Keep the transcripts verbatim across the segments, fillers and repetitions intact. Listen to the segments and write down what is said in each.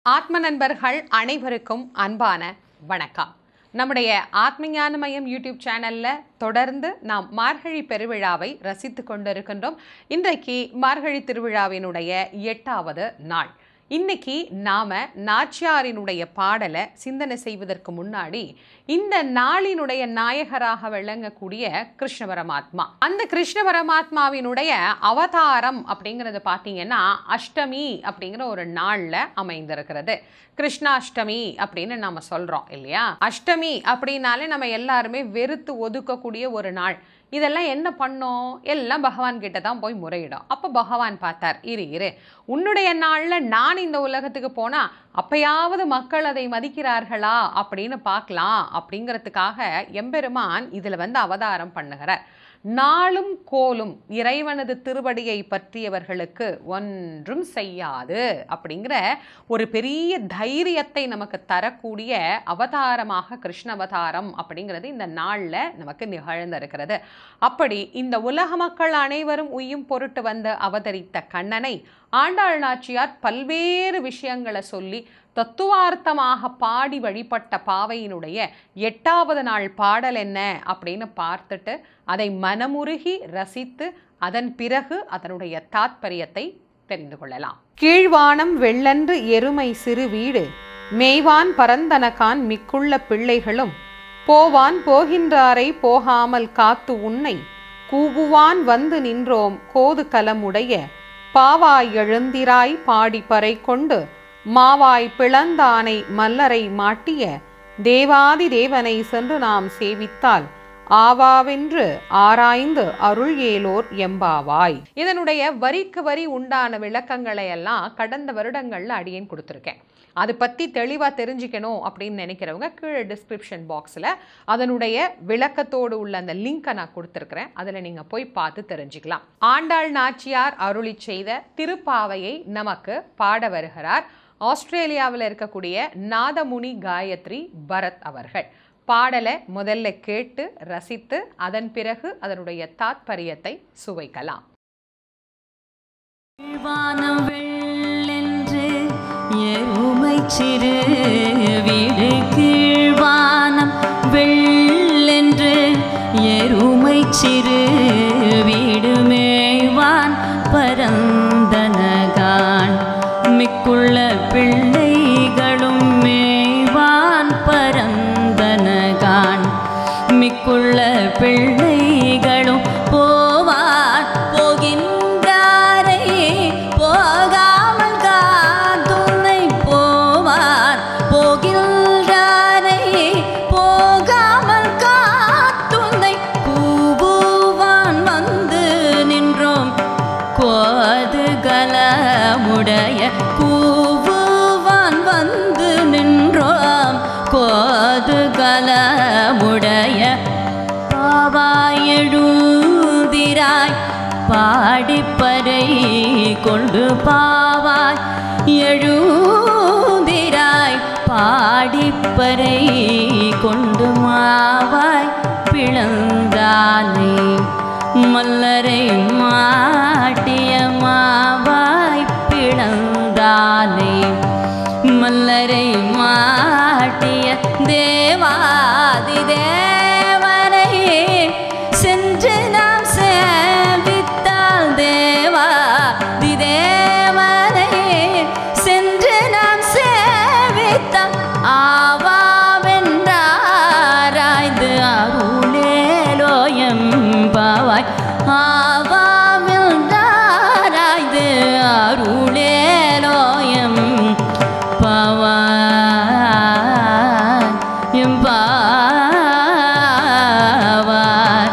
ஆத்ம நண்பர்கள் அனைவருக்கும் அன்பான வணக்கம். நம்முடைய ஆத்ம ஞான மையம் யூடியூப் சேனல்ல தொடர்ந்து நாம் மார்கழி பெருவிழாவை ரசித்து கொண்டிருக்கின்றோம். இன்றைக்கு மார்கழி திருவிழாவினுடைய எட்டாவது நாள். இன்னைக்கு நாம நாச்சியாரினுடைய பாடலை சிந்தனை செய்வதற்கு முன்னாடி இந்த நாளினுடைய நாயகராக விளங்கக்கூடிய கிருஷ்ண பரமாத்மா, அந்த கிருஷ்ண பரமாத்மாவினுடைய அவதாரம் அப்படிங்கிறது பார்த்தீங்கன்னா அஷ்டமி அப்படிங்கிற ஒரு நாள்ல அமைந்திருக்கிறது. கிருஷ்ணாஷ்டமி அப்படின்னு நாம சொல்றோம் இல்லையா? அஷ்டமி அப்படின்னாலே நம்ம எல்லாருமே வெறுத்து ஒதுக்கக்கூடிய ஒரு நாள். இதெல்லாம் என்ன பண்ணோம்? எல்லாம் பகவான் கிட்ட தான் போய் முறையிடும். அப்போ பகவான் பார்த்தார், இரு இரு உன்னுடைய நாளில் நான் இந்த உலகத்துக்கு போனால் அப்பயாவது மக்கள் அதை மதிக்கிறார்களா அப்படின்னு பார்க்கலாம் அப்படிங்கிறதுக்காக எம்பெருமான் இதில் வந்து அவதாரம் பண்ணுகிறார். நாளும் கோலும் இறைவனது திருவடியை பற்றியவர்களுக்கு ஒன்றும் செய்யாது அப்படிங்கிற ஒரு பெரிய தைரியத்தை நமக்கு தரக்கூடிய அவதாரமாக கிருஷ்ண அவதாரம் அப்படிங்கிறது இந்த நாளில் நமக்கு நிகழ்ந்திருக்கிறது. அப்படி இந்த உலக மக்கள் அனைவரும் உய்யும் பொருட்டு வந்து அவதரித்த கண்ணனை ஆண்டாள் நாச்சியார் பல்வேறு விஷயங்களை சொல்லி தத்துவார்த்தமாக பாடி வழிபட்ட பாவையினுடைய எட்டாவது நாள் பாடல் என்ன அப்படின்னு பார்த்துட்டு அதை மனமுருகி ரசித்து அதன் பிறகு அதனுடைய தாத்பரியத்தை தெரிந்து கொள்ளலாம். கீழ்வானம் வெள்ளன்று எருமை சிறு வீடு மேய்வான் பரந்தனகான் மிக்குள்ள பிள்ளைகளும் போவான் போகின்றாரை போகாமல் காத்து உன்னை கூவுவான் வந்து நின்றோம் கோது கலமுடைய பாவாய் எழுந்திராய் பாடி பறை கொண்டு மாவாய் பிளந்தானை மல்லரை மாட்டிய தேவாதி தேவனை சென்று நாம் சேவித்தால் ஆவாவென்று ஆராய்ந்து அருள் ஏலோர் எம்பாவாய். இதனுடைய வரிக்கு வரி உண்டான விளக்கங்களை எல்லாம் கடந்த வருடங்கள்ல அடியேன் கொடுத்துருக்கேன். அதை பற்றி தெளிவாக தெரிஞ்சுக்கணும் அப்படின்னு நினைக்கிறவங்க கீழே டிஸ்கிரிப்ஷன் பாக்ஸில் அதனுடைய விளக்கத்தோடு உள்ள அந்த லிங்கை நான் கொடுத்துருக்குறேன். அதில் நீங்கள் போய் பார்த்து தெரிஞ்சுக்கலாம். ஆண்டாள் நாச்சியார் அருளி செய்த திருப்பாவையை நமக்கு பாட வருகிறார் ஆஸ்திரேலியாவில் இருக்கக்கூடிய நாதமுனி காயத்ரி பரத் அவர்கள். பாடலை முதல்ல கேட்டு ரசித்து அதன் பிறகு அதனுடைய தாத்பரியத்தை சுவைக்கலாம். எருமை சிறு வீடு கீழ்வானம் வெள்ளென்று எருமை சிறு வீடு மேய்வான் பரந்தனகான் மிக்குள்ள பிள்ளைகளும் மேய்வான் பரந்தனகான் மிக்குள்ள பிள்ளைகளும் போவான் போகின்றாரை போகாமல் காத்துனை போவான் போகின்றாரை போகாமல் காத்துனை கூவுவான் வந்து நின்றோம் கோது கலமுடைய கூவுவான் வந்து நின்றோம் கோது கலமுடைய பாவாயெழுந்திராய் பாடிப்பறை கொண்டு பாவாய் எழுந்திராய் பாடிப்பறை கொண்டு மாவாய் பிளந்தானை மல்லரை மாட்டிய மாவாய் பிளந்தானை மல்லரை மாட்டிய தேவாதி தேவனை சென்று நாம் சேவித்தால் தேவாதி தேவனை சென்று நாம் சேவித்தால் ஆவாவென்றாராய்ந்து அருளேலோயம் பாவாய் ஆவாவென்றாராய்ந்து அருளேலோயம் பாவாய் எம்பாவாய்.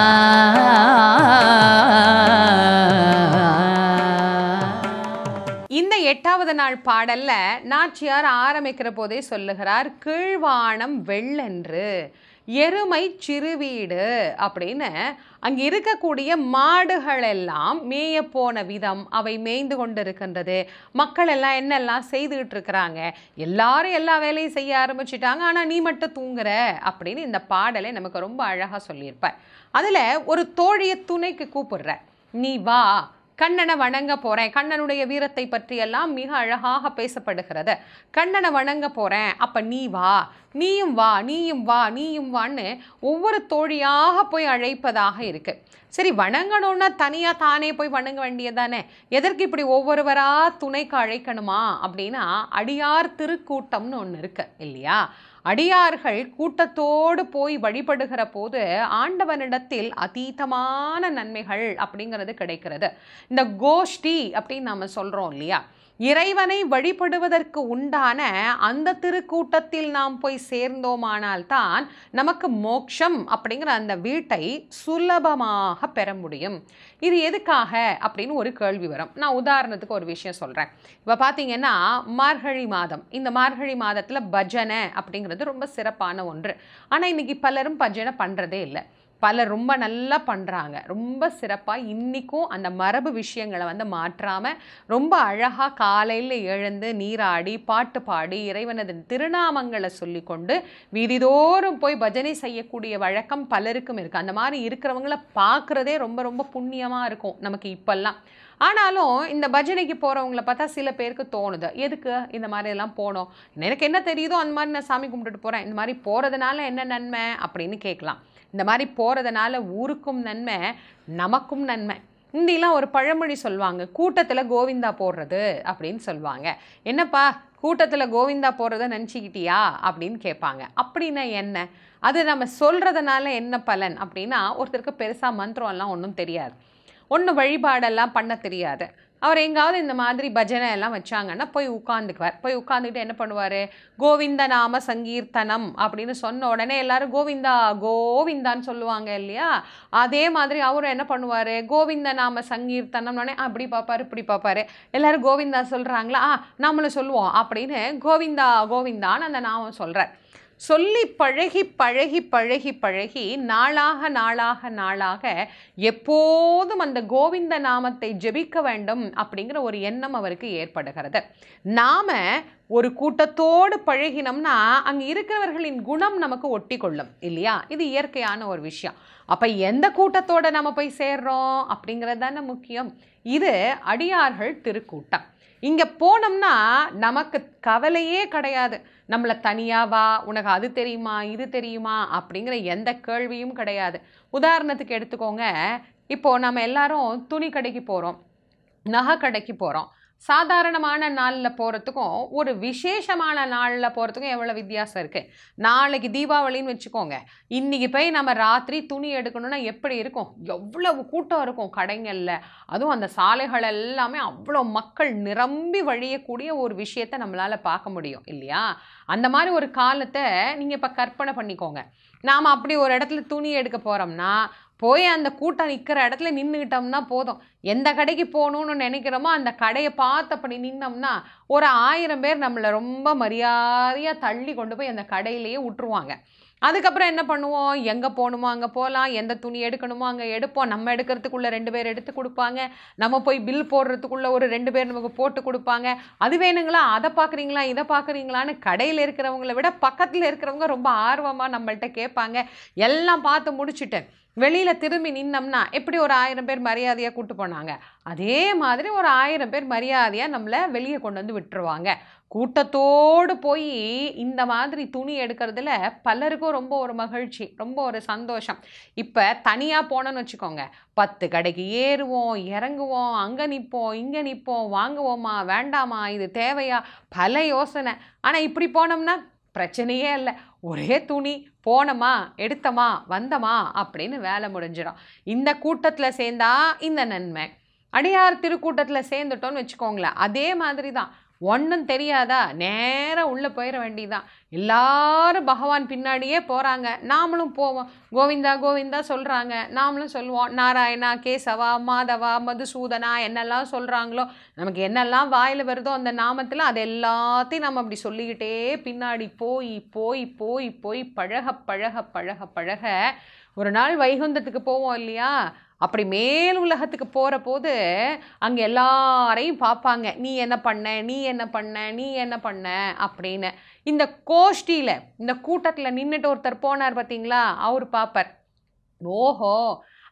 இந்த எட்டாவது நாள் பாடல்ல நாச்சியார் ஆரம்பிக்கிற போதே சொல்லுகிறார், கீழ்வானம் வெள்ளென்று எருமை சிறுவீடு அப்படின்னு அங்கே இருக்கக்கூடிய மாடுகள் எல்லாம் மேய போன விதம், அவை மேய்ந்து கொண்டு இருக்கின்றது, மக்கள் எல்லாம் என்னெல்லாம் செய்துகிட்டு இருக்கிறாங்க, எல்லாரும் எல்லா வேலையும் செய்ய ஆரம்பிச்சுட்டாங்க, ஆனால் நீ மட்டும் தூங்குற அப்படின்னு இந்த பாடலை நமக்கு ரொம்ப அழகாக சொல்லியிருப்பார். அதில் ஒரு தோழியை துணைக்கு கூப்பிடுற, நீ வா கண்ணனை வணங்க போகிறேன், கண்ணனுடைய வீரத்தை பற்றியெல்லாம் மிக அழகாக பேசப்படுகிறது. கண்ணனை வணங்க போகிறேன், அப்போ நீ வா, நீயும் வா, நீயும் வா, நீயும் வான்னு ஒவ்வொரு தோழியாக போய் அழைப்பதாக இருக்குது. சரி, வணங்கணுன்னா தனியாக தானே போய் வணங்க வேண்டியதானே, எதற்கு இப்படி ஒவ்வொருவராக துணைக்கு அழைக்கணுமா அப்படின்னா, அடியார் திருக்கூட்டம்னு ஒன்று இருக்குது இல்லையா? அடியார்கள் கூட்டத்தோடு போய் வழிபடுகிற போது ஆண்டவனிடத்தில் அதீதமான நன்மைகள் அப்படிங்கிறது கிடைக்கிறது. இந்த கோஷ்டி அப்படின்னு நாம் சொல்கிறோம் இல்லையா, இறைவனை வழிபடுவதற்கு உண்டான அந்த திருக்கூட்டத்தில் நாம் போய் சேர்ந்தோமானால் தான் நமக்கு மோட்சம் அப்படிங்கிற அந்த வீட்டை சுலபமாக பெற முடியும். இது எதுக்காக அப்படின்னு ஒரு கேள்வி வரும். நான் உதாரணத்துக்கு ஒரு விஷயம் சொல்கிறேன். இப்போ பார்த்தீங்கன்னா மார்கழி மாதம், இந்த மார்கழி மாதத்தில் பஜனை அப்படிங்கிறது ரொம்ப சிறப்பான ஒன்று. ஆனால் இன்றைக்கி பலரும் பஜனை பண்ணுறதே இல்லை. பலர் ரொம்ப நல்லா பண்ணுறாங்க, ரொம்ப சிறப்பாக. இன்றைக்கும் அந்த மரபு விஷயங்களை வந்து மாற்றாமல் ரொம்ப அழகாக காலையில் எழுந்து நீராடி பாட்டு பாடி இறைவனது திருநாமங்களை சொல்லி கொண்டு வீதிதோறும் போய் பஜனை செய்யக்கூடிய வழக்கம் பலருக்கும் இருக்குது. அந்த மாதிரி இருக்கிறவங்கள பார்க்குறதே ரொம்ப ரொம்ப புண்ணியமாக இருக்கும் நமக்கு இப்போல்லாம். ஆனாலும் இந்த பஜனைக்கு போகிறவங்கள பார்த்தா சில பேருக்கு தோணுது, எதுக்கு இந்த மாதிரி எல்லாம் போனோம், எனக்கு என்ன தெரியுதோ அந்த மாதிரி நான் சாமி கும்பிட்டுட்டு போகிறேன், இந்த மாதிரி போகிறதுனால என்ன நன்மை அப்படின்னு கேட்கலாம். இந்த மாதிரி போகிறதுனால ஊருக்கும் நன்மை, நமக்கும் நன்மை. இந்திலாம் ஒரு பழமொழி சொல்லுவாங்க, கூட்டத்தில் கோவிந்தா போடுறது அப்படின்னு சொல்லுவாங்க. என்னப்பா கூட்டத்தில் கோவிந்தா போடுறத நினச்சிக்கிட்டியா அப்படின்னு கேட்பாங்க. அப்படின்னா என்ன, அது நம்ம சொல்கிறதுனால என்ன பலன் அப்படின்னா, ஒருத்தருக்கு பெருசாக மந்திரம்லாம் ஒன்றும் தெரியாது, ஒன்றும் வழிபாடெல்லாம் பண்ண தெரியாது. அவர் எங்காவது இந்த மாதிரி பஜனை எல்லாம் வச்சாங்கன்னா போய் உட்காந்துக்குவார். போய் உட்காந்துக்கிட்டு என்ன பண்ணுவார், கோவிந்த நாம சங்கீர்த்தனம் அப்படின்னு சொன்ன உடனே எல்லாரும் கோவிந்தா கோவிந்தான்னு சொல்லுவாங்க இல்லையா? அதே மாதிரி அவரும் என்ன பண்ணுவார், கோவிந்த நாம சங்கீர்த்தனம் உடனே அப்படி பார்ப்பார் இப்படி பார்ப்பார், எல்லாரும் கோவிந்தா சொல்கிறாங்களா, ஆ நம்மளும் சொல்லுவோம் அப்படின்னு கோவிந்தா கோவிந்தான்னு அந்த நாமம் சொல்கிறார். சொல்லி பழகி பழகி பழகி பழகி நாளாக நாளாக நாளாக எப்போதும் அந்த கோவிந்த நாமத்தை ஜெபிக்க வேண்டும் அப்படிங்கிற ஒரு எண்ணம் அவருக்கு ஏற்படுகிறது. நாம ஒரு கூட்டத்தோடு பழகினோம்னா அங்கே இருக்கிறவர்களின் குணம் நமக்கு ஒட்டி கொள்ளும் இல்லையா? இது இயற்கையான ஒரு விஷயம். அப்போ எந்த கூட்டத்தோடு நம்ம போய் சேர்றோம் அப்படிங்கிறது தானே முக்கியம். இது அடியார்கள் திருக்கூட்டம். இங்கே போனோம்னா நமக்கு கவலையே கிடையாது. நம்மளை தனியாக வா, உனக்கு அது தெரியுமா இது தெரியுமா அப்படிங்கிற எந்த கேள்வியும் கிடையாது. உதாரணத்துக்கு எடுத்துக்கோங்க, இப்போது நம்ம எல்லாரும் துணி கடைக்கு போகிறோம், நகை கடைக்கு போகிறோம். சாதாரணமான நாளில் போகிறதுக்கும் ஒரு விசேஷமான நாளில் போகிறதுக்கும் எவ்வளோ வித்தியாசம் இருக்குது. நாளைக்கு தீபாவளின்னு வச்சுக்கோங்க, இன்றைக்கி போய் நம்ம ராத்திரி துணி எடுக்கணும்னா எப்படி இருக்கும், எவ்வளவு கூட்டம் இருக்கும் கடைங்களில். அதுவும் அந்த சாலைகள் எல்லாமே அவ்வளோ மக்கள் நிரம்பி வழியக்கூடிய ஒரு விஷயத்தை நம்மளால் பார்க்க முடியும் இல்லையா? அந்த மாதிரி ஒரு காலத்தை நீங்கள் இப்போ கற்பனை பண்ணிக்கோங்க. நாம் அப்படி ஒரு இடத்துல துணி எடுக்க போகிறோம்னா போய் அந்த கூட்டம் நிற்கிற இடத்துல நின்றுக்கிட்டோம்னா போதும். எந்த கடைக்கு போகணுன்னு நினைக்கிறோமோ அந்த கடையை பார்த்து அப்படி நின்னோம்னா ஒரு ஆயிரம் பேர் நம்மளை ரொம்ப மரியாதையாக தள்ளி கொண்டு போய் அந்த கடையிலேயே விட்டுருவாங்க. அதுக்கப்புறம் என்ன பண்ணுவோம், எங்கே போகணுமோ அங்கே போகலாம், எந்த துணி எடுக்கணுமோ அங்கே எடுப்போம். நம்ம எடுக்கிறதுக்குள்ளே ரெண்டு பேர் எடுத்து கொடுப்பாங்க, நம்ம போய் பில் போடுறதுக்குள்ளே ஒரு ரெண்டு பேர் நமக்கு போட்டு கொடுப்பாங்க. அது வேணுங்களா, அதை பார்க்குறீங்களா, இதை பார்க்குறீங்களான்னு கடையில் இருக்கிறவங்கள விட பக்கத்தில் இருக்கிறவங்க ரொம்ப ஆர்வமாக நம்மள்கிட்ட கேட்பாங்க. எல்லாம் பார்த்து முடிச்சுட்டு வெளியில் திரும்பி நின்னோம்னா எப்படி ஒரு ஆயிரம் பேர் மரியாதையாக கூட்டு போனாங்க, அதே மாதிரி ஒரு ஆயிரம் பேர் மரியாதையாக நம்மளை வெளியே கொண்டு வந்து விட்டுருவாங்க. கூட்டத்தோடு போய் இந்த மாதிரி துணி எடுக்கிறதுல பலருக்கும் ரொம்ப ஒரு மகிழ்ச்சி, ரொம்ப ஒரு சந்தோஷம். இப்போ தனியாக போனோன்னு வச்சுக்கோங்க, பத்து கடைக்கு ஏறுவோம் இறங்குவோம், அங்கே நிற்போம் இங்கே நிற்போம், வாங்குவோமா வேண்டாமா, இது தேவையா, பல யோசனை. ஆனால் இப்படி போனோம்னா பிரச்சனையே இல்லை, ஒரே துணி, போனோமா எடுத்தமா வந்தமா அப்படின்னு வேலை முடிஞ்சிடும். இந்த கூட்டத்தில் சேர்ந்தா இந்த நன்மை. அடியார் திருக்கூட்டத்தில் சேர்ந்துட்டோன்னு வச்சுக்கோங்களேன், அதே மாதிரி தான். ஒன்றும் தெரியாதா, நேராக உள்ளே போயிட வேண்டியதான். எல்லாரும் பகவான் பின்னாடியே போகிறாங்க, நாமளும் போவோம். கோவிந்தா கோவிந்தா சொல்கிறாங்க, நாமளும் சொல்லுவோம். நாராயணா, கேசவா, மாதவா, மதுசூதனா என்னெல்லாம் சொல்கிறாங்களோ, நமக்கு என்னெல்லாம் வாயில் வருதோ அந்த நாமத்தில் அது எல்லாத்தையும் நம்ம அப்படி சொல்லிக்கிட்டே பின்னாடி போய் போய் போய் போய் பழக பழக பழக பழக ஒரு நாள் வைகுந்தத்துக்கு போவோம் இல்லையா? அப்படி மேல் உலகத்துக்கு போகிற போது அங்கே எல்லாரையும் பார்ப்பாங்க, நீ என்ன பண்ண நீ என்ன பண்ண நீ என்ன பண்ண அப்படின்னு. இந்த கோஷ்டியில் இந்த கூட்டத்தில் நின்றுட்டு ஒருத்தர் போனார் பார்த்தீங்களா, அவர் பார்ப்பார், ஓஹோ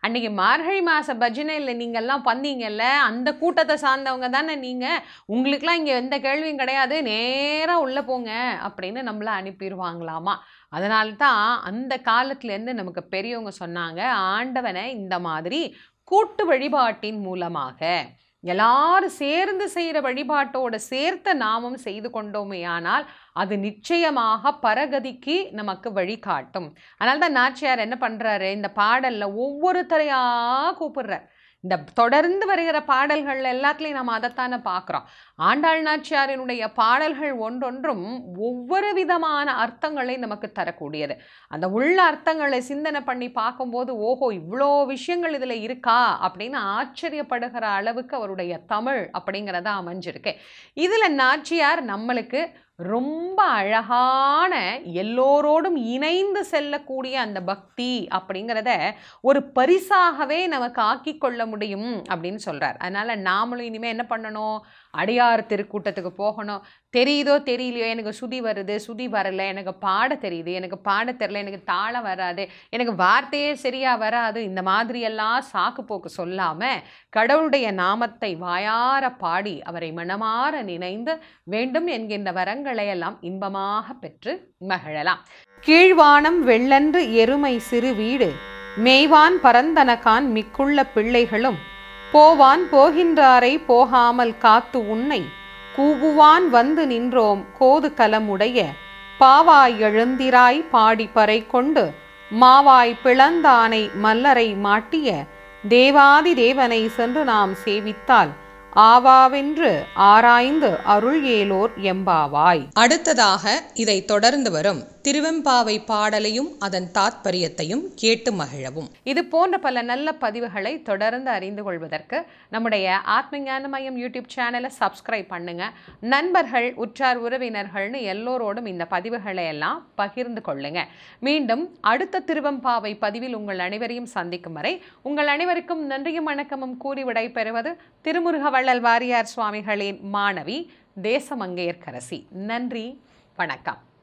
அன்றைக்கி மார்கழி மாத பஜனையில் நீங்கள்லாம் வந்தீங்கல்ல, அந்த கூட்டத்தை சார்ந்தவங்க தானே நீங்கள், உங்களுக்கெலாம் இங்கே எந்த கேள்வியும் கிடையாது, நேராக உள்ளே போங்க அப்படின்னு நம்மளை அனுப்பிடுவாங்களாமா. அதனால தான் அந்த காலத்துலேருந்து நமக்கு பெரியவங்க சொன்னாங்க, ஆண்டவனை இந்த மாதிரி கூட்டு வழிபாட்டின் மூலமாக எல்லாரும் சேர்ந்து செய்கிற வழிபாட்டோடு சேர்த்த நாமும் செய்து கொண்டோமே ஆனால் அது நிச்சயமாக பரகதிக்கு நமக்கு வழிகாட்டும். அதனால தான் நாச்சியார் என்ன பண்ணுறாரு, இந்த பாடலில் ஒவ்வொருத்தரையாக கூப்பிடுறார். இந்த தொடர்ந்து வருகிற பாடல்கள் எல்லாத்துலேயும் நம்ம அதைத்தானே பார்க்குறோம். ஆண்டாள் நாச்சியாரினுடைய பாடல்கள் ஒன்றொன்றும் ஒவ்வொரு விதமான அர்த்தங்களை நமக்கு தரக்கூடியது. அந்த உள்ள அர்த்தங்களை சிந்தனை பண்ணி பார்க்கும்போது ஓஹோ இவ்வளோ விஷயங்கள் இதில் இருக்கா அப்படின்னு ஆச்சரியப்படுகிற அளவுக்கு அவருடைய தமிழ் அப்படிங்கிறத அமைஞ்சிருக்கு. இதில் நாச்சியார் நம்மளுக்கு ரொம்ப அழகான எல்லோரோடும் இணைந்து செல்லக்கூடிய அந்த பக்தி அப்படிங்கிறத ஒரு பரிசாகவே நமக்கு ஆக்கி கொள்ள முடியும் அப்படின்னு சொல்கிறார். அதனால் நாமளும் இனிமேல் என்ன பண்ணணும், அடியார் திருக்கூட்டத்துக்கு போகணும். தெரியுதோ தெரியலையோ, எனக்கு சுதி வருது, சுதி வரலை, எனக்கு பாட தெரியுது, எனக்கு பாட தெரியல, எனக்கு தாளம் வராது, எனக்கு வார்த்தையே சரியாக வராது, இந்த மாதிரியெல்லாம் சாக்கு போக்கு சொல்லாமல் கடவுளுடைய நாமத்தை வாயார பாடி அவரை மனமாற நினைந்து வேண்டும் என்கின்ற வரங்களை எல்லாம் இன்பமாக பெற்று மகிழலாம். கீழ்வானம் வெள்ளன்று எருமை சிறு வீடு மேய்வான் பரந்தனகான் மிக்குள்ள பிள்ளைகளும் போவான் போகின்றாரை போகாமல் காத்து உன்னை கூவுவான் வந்து நின்றோம் கோது கலமுடைய பாவாய் எழுந்திராய் பாடி பறை கொண்டு மாவாய் பிளந்தானை மல்லரை மாட்டிய தேவாதி தேவனை சென்று நாம் சேவித்தால் ஆவாவென்று ஆராய்ந்து அருள் ஏலோர் எம்பாவாய். அடுத்ததாக இதை தொடர்ந்து வரும் திருவெம்பாவை பாடலையும் அதன் தாத்பரியத்தையும் கேட்டு மகிழவும். இது போன்ற பல நல்ல பதிவுகளை தொடர்ந்து அறிந்து கொள்வதற்கு நம்முடைய ஆத்ம ஞான மையம் யூடியூப் சேனலை சப்ஸ்கிரைப் பண்ணுங்க. நண்பர்கள், உற்றார் உறவினர்கள்னு எல்லோரோடும் இந்த பதிவுகளை எல்லாம் பகிர்ந்து கொள்ளுங்க. மீண்டும் அடுத்த திருவெம்பாவை பதிவில் உங்கள் அனைவரையும் சந்திக்கும் வரை உங்கள் அனைவருக்கும் நன்றியும் வணக்கமும் கூறி விடைபெறுவது திருமுருக வள்ளல் வாரியார் சுவாமிகளின் மாணவி தேச மங்கையர்க்கரசி. நன்றி, வணக்கம்.